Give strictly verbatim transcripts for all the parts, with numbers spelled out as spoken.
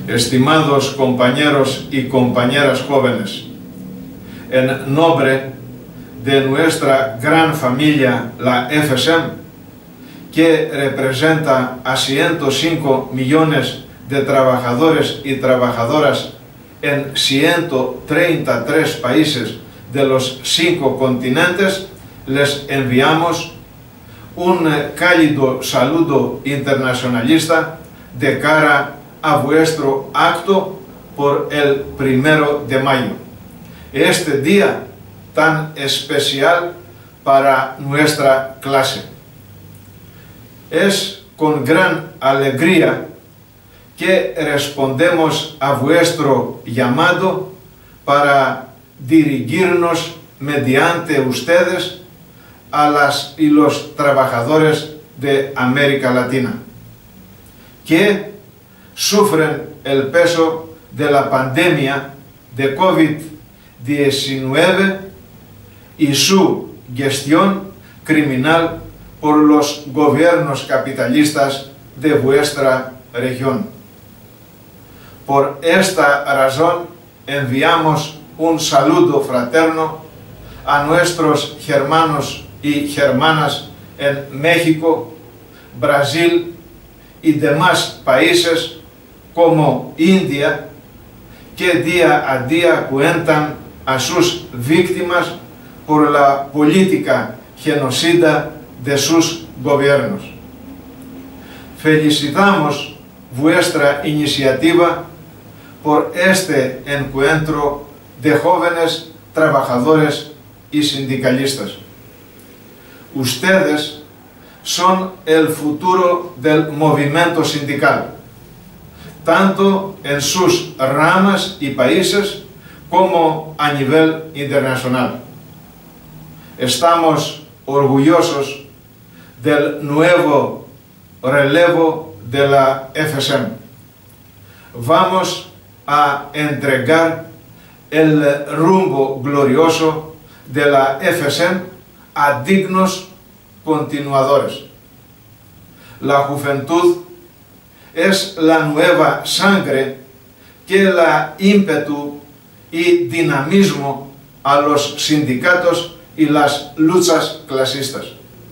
estimados compañeros y compañeras jóvenes, en nombre de nuestra gran familia, la F S M, que representa a ciento cinco millones de trabajadores y trabajadoras en ciento treinta y tres países de los cinco continentes, les enviamos un cálido saludo internacionalista de cara a vuestro acto por el primero de mayo. Este día tan especial para nuestra clase. Es con gran alegría que respondemos a vuestro llamado para dirigirnos mediante ustedes a las y los trabajadores de América Latina, que sufren el peso de la pandemia de COVID diecinueve y su gestión criminal por los gobiernos capitalistas de vuestra región. Por esta razón enviamos un saludo fraterno a nuestros hermanos y hermanas en México, Brasil y demás países como India, que día a día cuentan a sus víctimas por la política genocida de sus gobiernos. Felicitamos vuestra iniciativa por este encuentro de jóvenes trabajadores y sindicalistas. Ustedes son el futuro del movimiento sindical, tanto en sus ramas y países como a nivel internacional. Estamos orgullosos del nuevo relevo de la F S M. Vamos a entregar el rumbo glorioso de la F S M a dignos continuadores. La juventud es la nueva sangre que da ímpetu y dinamismo a los sindicatos y las luchas clasistas.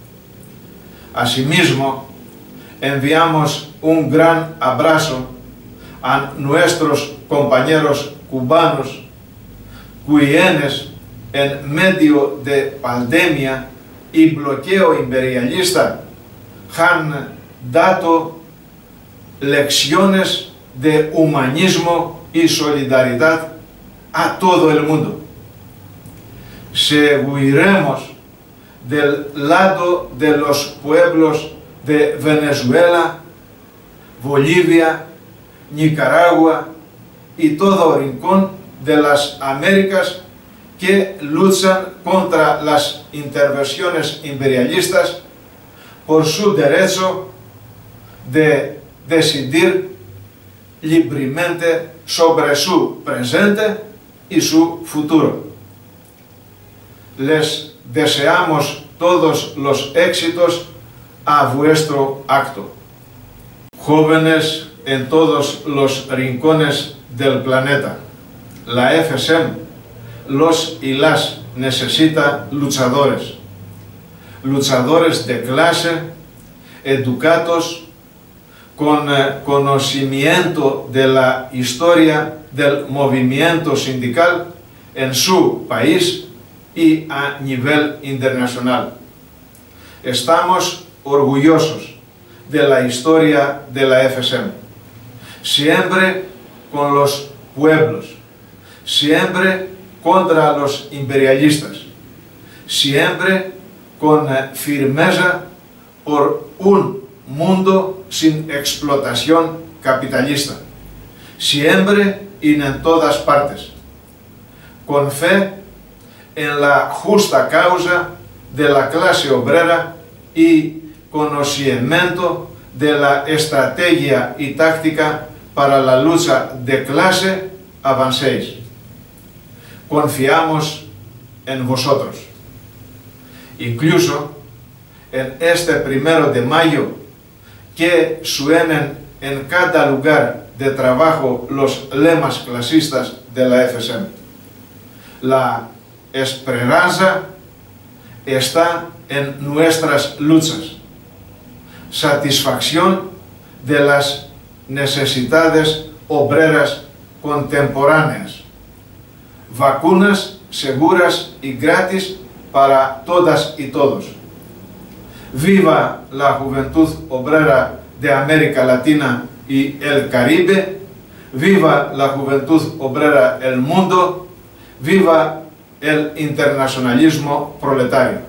Asimismo, enviamos un gran abrazo a nuestros compañeros cubanos, quienes en medio de pandemia y bloqueo imperialista han dado lecciones de humanismo y solidaridad a todo el mundo. Seguiremos del lado de los pueblos de Venezuela, Bolivia, Nicaragua y todo rincón de las Américas que luchan contra las intervenciones imperialistas por su derecho de decidir libremente sobre su presente y su futuro. Les deseamos todos los éxitos a vuestro acto. Jóvenes en todos los rincones del planeta, la F S M, los y las necesita luchadores, luchadores de clase, educados, con eh, conocimiento de la historia del movimiento sindical en su país y a nivel internacional. Estamos orgullosos de la historia de la F S M, siempre con los pueblos, siempre contra los imperialistas, siempre con eh, firmeza por un mundo sin explotación capitalista, siempre y en todas partes, con fe en la justa causa de la clase obrera y conocimiento de la estrategia y táctica para la lucha de clase, avancéis. Confiamos en vosotros. Incluso en este primero de mayo, que suenen en cada lugar de trabajo los lemas clasistas de la F S M. La esperanza está en nuestras luchas. Satisfacción de las necesidades obreras contemporáneas. Vacunas seguras y gratis para todas y todos. Viva la juventud obrera de América Latina y el Caribe. Viva la juventud obrera del mundo. Viva el internacionalismo proletario.